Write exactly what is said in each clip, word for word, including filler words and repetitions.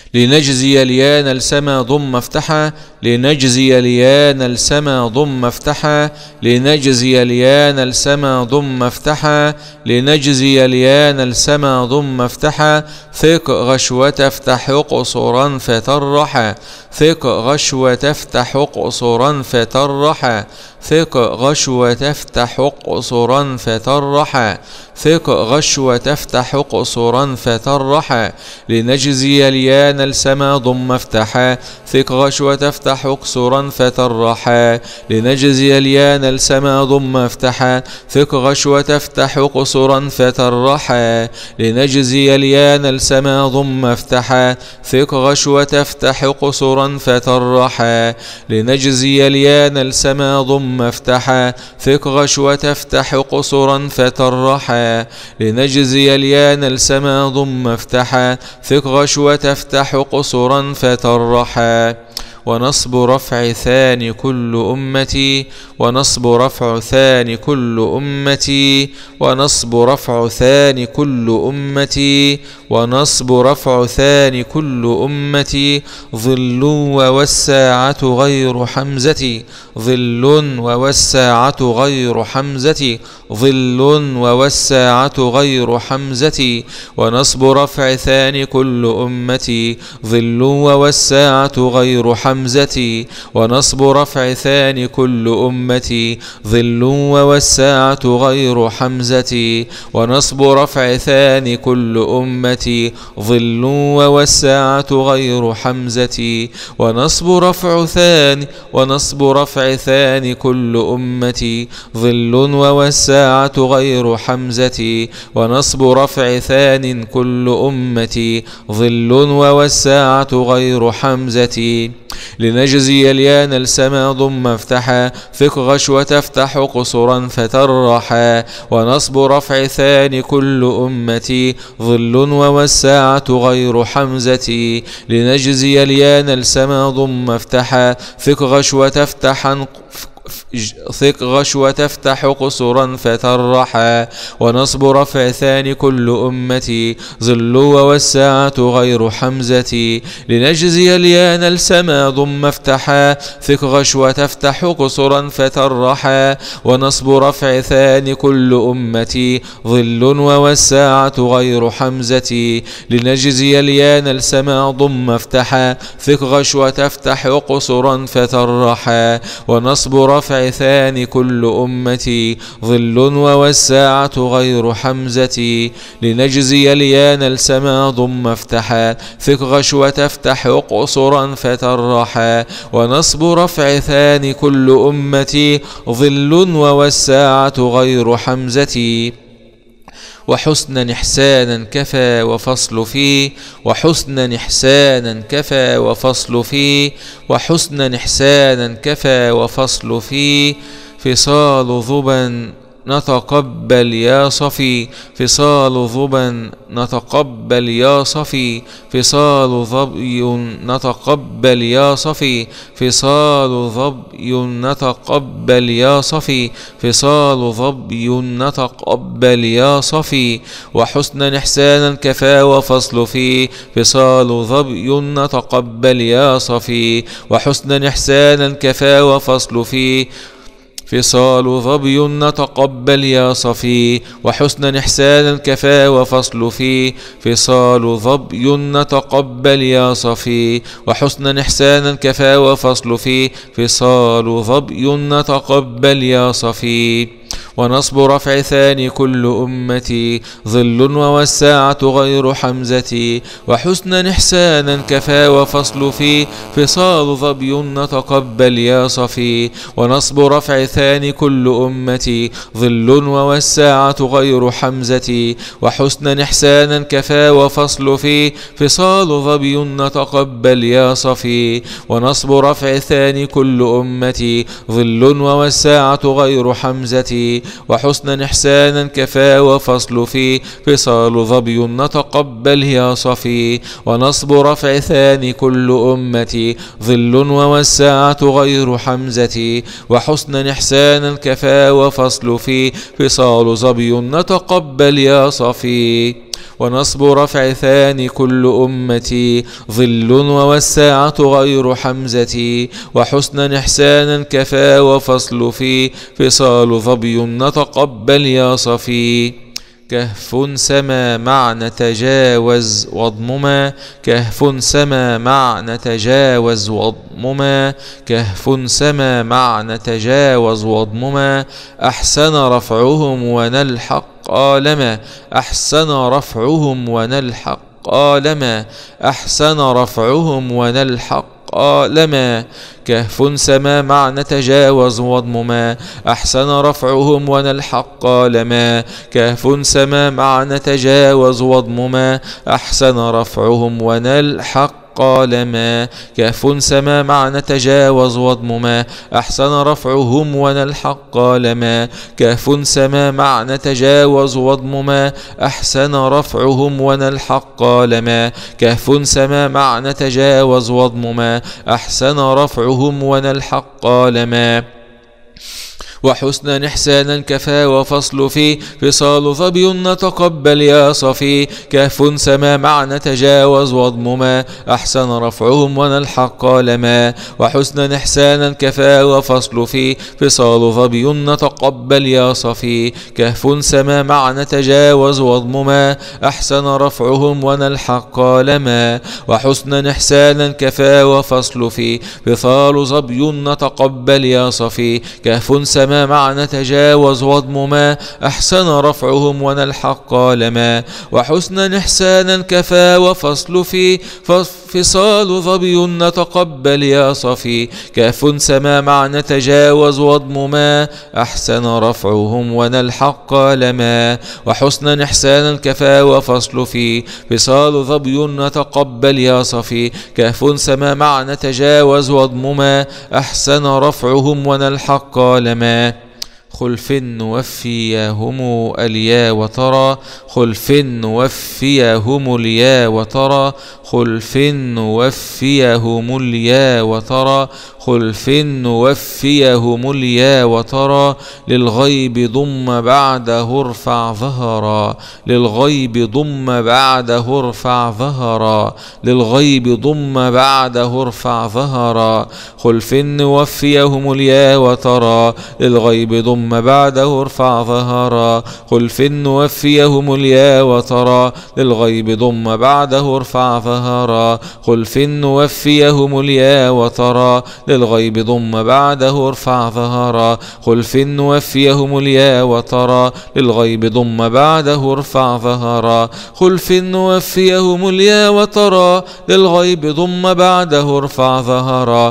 لنجزي ليان السما ضم افتحا لنجزي ليان السما ضم افتحا لنجزي ليان السما ضم افتحا لنجزي ليان السما ضم افتحا ثق غشوة افتح قصرا فترحا ثق غشوة تفتح قصرا فترحا ثق غشوة تفتح قصرا فترحا ثق غشوة تفتح قصرا فترحا لنجزي ليان السما ضم افتحا ثق غشوة تفتح قصرا فترحا لنجزي ليان السما ضم افتحا ثق غشوة تفتح قصرا فترحا لنجزي ليان السما ضم افتحا ثق غشوة تفتح قصرا فترحا لنجزي ليان السما ضم افتحا ثق غشوة تفتح قصرا فترحا لنجزي ليان السما ضم افتحا ثق غشوة تفتح قصرا فترحا ونصب رفع ثاني كل أمتي ونصب رفع ثاني كل أمتي ونصب رفع ثاني كل أمتي ونصب رفع ثاني كل أمتي ظل ووالساعة غير حمزة ظل ووالساعة غير حمزة ظل ووالساعة غير حمزة ونصب رفع ثاني كل أمتي ظل ووالساعة غير حمزة ونصب رفع ثاني كل أمتي ظل ووالساعة غير حمزة ونصب رفع ثاني كل أمتي ظل ووالساعة غير حمزة ونصب رفع ثاني ونصب رفع ثاني كل أمتي ظل ووالساعة غير حمزة ونصب رفع ثان كل أمتي ظل ووالساعة غير حمزة لنجزي ليان السما ضم افتحا ثق غشوة تفتح قصرا فترحا ونصب رفع ثاني كل أمتي ظل ووالساعة غير حمزة لنجزي ليان السما ضم افتحا ثق غشوة تفتحا ثق غشوة تفتح قصرا فترحا ونصب رفع ثاني كل أمتي ظل ووالساعة غير حمزة لنجزي ليان السما ضم افتحا ثق غشوة تفتح قصرا فترحا ونصب رفع ثاني كل أمتي ظل ووالساعة غير حمزة لنجزي ليان السما ضم افتحا ثق غشوة تفتح قصرا فترحا ونصب رفع ثاني كل أمتي ظل ووالساعة غير حمزة لنجزي ليان السما ضم افتحا ثق غشوة تفتح قصرا فترحا ونصب رفع ثاني كل أمتي ظل ووالساعة غير حمزة وحسنا إحسانا كفى وفصل فيه وحسنا إحسانا كفى وفصل فيه وحسنا إحسانا كفى وفصل فيه فصال ظبا نتقبل يا صفي فصال ظبا نتقبل يا صفي فصال ظبي نتقبل يا صفي فصال ظبي نتقبل يا صفي فصال ظبي نتقبل يا صفي وحسنا إحسانا كفى وفصل فيه فصال ظبي نتقبل يا صفي وحسنا إحسانا كفى وفصل فيه فصال ظبي نتقبل يا صفي وحسنا إحسانا كفى وفصل فيه فصال ظبي نتقبل يا صفي وحسنا إحسانا كفى وفصل فيه فصال ظبي نتقبل يا صفي ونصب رفع ثاني كل أمتي ظل ووالساعة غير حمزة وحسنا إحسانا كفى وفصل فيه فصال ظبي نتقبل يا صفي ونصب رفع ثاني كل أمتي ظل ووالساعة غير حمزة وحسنا إحسانا كفى وفصل فيه فصال ظبي نتقبل يا صفي ونصب رفع ثاني كل أمتي ظل ووالساعة غير حمزة وحسنا إحسانا كفى وفصل فيه فصال ظبي نتقبل يا صفي ونصب رفع ثاني كل أمتي ظل ووالساعة غير حمزة وحسنا إحسانا كفى وفصل فيه فصال ظبي نتقبل يا صفي ونصب رفع ثاني كل أمتي ظل والساعة غير حمزتي وحسنا إحسانا كفى وفصل في فصال ظبي نتقبل يا صفي كهف سما معنى تجاوز واضمما كهف سما معنى تجاوز واضمما كهف سما معنى تجاوز واضمما أحسن رفعهم ونلحق قالما أحسن رفعهم ونلحق قالما أحسن رفعهم ونلحق قالما كهف سما معنى تجاوز واضمما أحسن رفعهم ونلحق قالما كهف سما معنى تجاوز واضمما أحسن رفعهم ونلحق قالما كهف سما معنى تجاوز واضمما أحسن رفعهم ونلحق قالما كهف سما معنى تجاوز واضمما أحسن رفعهم ونلحق قالما كهف سما معنى تجاوز واضمما أحسن رفعهم ونلحق قالما وحسنا إحسانا كفى وفصل في فصال ظبي نتقبل يا صفي كهف سما معنى تجاوز واضمما أحسن رفعهم ونلحق قالما وحسنا إحسانا كفى وفصل في فصال ظبي نتقبل يا صفي كهف سما معنى تجاوز واضمما أحسن رفعهم ونلحق قالما وحسنا إحسانا كفى وفصل في فصال ظبي نتقبل يا صفي كهف سما معنى تجاوز واضمما أحسن رفعهم ونلحق قالما وحسنا إحسانا كفى وفصل في فصال ظبي نتقبل يا صفي كهف سما معنى تجاوز واضمما أحسن رفعهم ونلحق قالما وحسنا إحسانا كفى وفصل في فصال ظبي نتقبل يا صفي كهف سما معنى تجاوز واضمما أحسن رفعهم ونلحق قالما خلف نوفيهم اليا وترى خلف نوفيهم اليا وترى خلف نوفيهم اليا وترى خلف نوفيهم اليا وترى للغيب ضم بعده ارفع ظهرا للغيب ضم بعده ارفع ظهرا للغيب ضم بعده ارفع ظهرا خلف نوفيهم اليا وترى للغيب ضم بعده ارفع ظهرا خلف نوفيهم اليا وترى للغيب ضم بعده ارفع ظهرا خلف نوفيهم اليا وترى للغيب ضم بعده ارفع ظهرا خلف نوفيهم اليا وترى للغيب ضم بعده ارفع ظهرا خلف نوفيهم اليا وترى للغيب ضم بعده ارفع ظهرا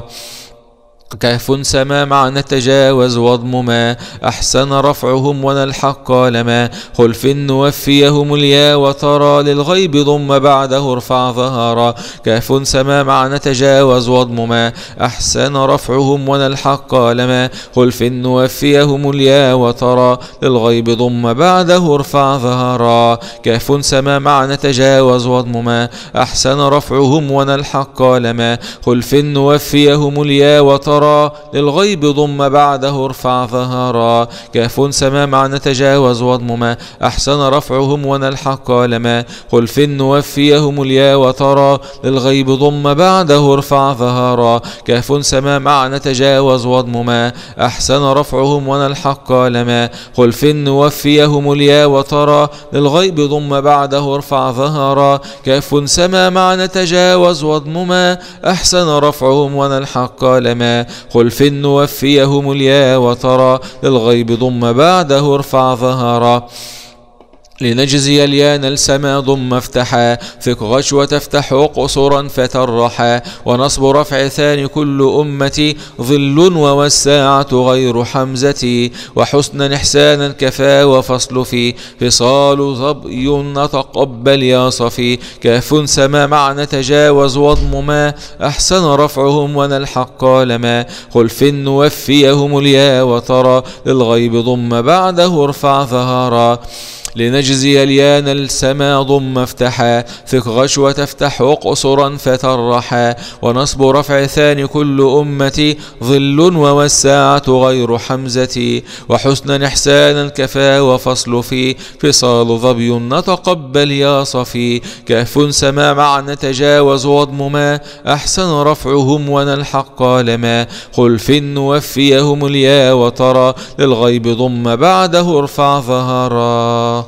كهف سما معنى تجاوز واضمما أحسن رفعهم ونلحق قالما خلف نوفيهم اليا وترى للغيب ضم بعده ارفع ظهرا كهف سما معنى تجاوز واضمما أحسن رفعهم ونلحق قالما خلف نوفيهم اليا وترى للغيب ضم بعده ارفع ظهرا كهف سما معنى تجاوز واضمما أحسن رفعهم ونلحق قالما خلف نوفيهم اليا وترى للغيب ضم بعده ارفع ظهرا كهف سما معنى تجاوز واضمما أحسن رفعهم ونلحق قالما خلف نوفيهم اليا وترى للغيب ضم بعده ارفع ظهرا كهف سما معنى تجاوز واضمما أحسن رفعهم ونلحق قالما خلف نوفيهم اليا وترى للغيب ضم بعده ارفع ظهرا كهف سما معنى تجاوز واضمما أحسن رفعهم ونلحق قالما خلف نوفيهم اليا وترى للغيب ضم بعده ارفع ظهرا لنجزي اليان السما ضم افتحا ثق غشوة تفتح قصرا فترحا ونصب رفع ثاني كل أمتي ظل والساعة غير حمزتي وحسنا إحسانا كفى وفصل في فصال ظبي نتقبل يا صفي كهف سما معنى تجاوز واضمما أحسن رفعهم ونلحق قالما خلف نوفيهم اليا وترى للغيب ضم بعده ارفع ظهرا لنجزي اليان السما ضم افتحا ثق غشوة تفتح وقصرا فترحا ونصب رفع ثاني كل أمتي ظل والساعة غير حمزتي وحسنا إحسانا كفى وفصل في فصال ظبي نتقبل يا صفي كهف سما معنى تجاوز وضم ما أحسن رفعهم ونلحق لما خلف نوفيهم اليا وترى للغيب ضم بعده ارفع ظهرا